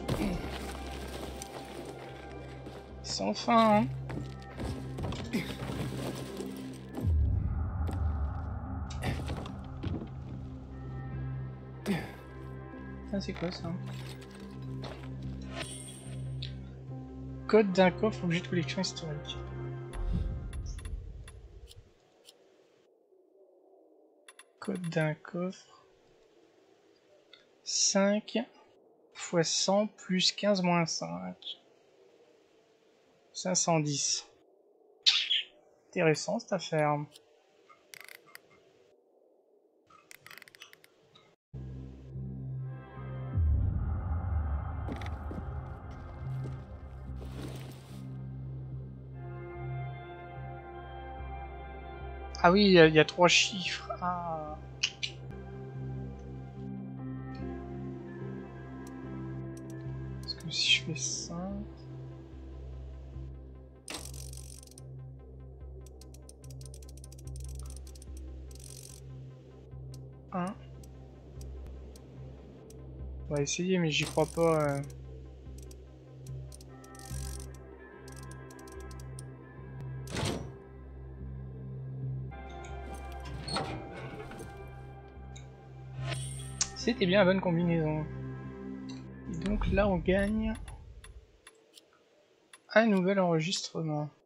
Sans fin, hein. Ah, c'est quoi ça? Code d'un coffre, objet de collection historique. Code d'un coffre. 5 x 100 plus 15 moins 5. 510. Intéressant cette affaire. Ah oui, il y a 3 chiffres. Ah. Parce que si je fais 5... On va essayer, mais j'y crois pas. C'était bien la bonne combinaison. Et donc là, on gagne un nouvel enregistrement.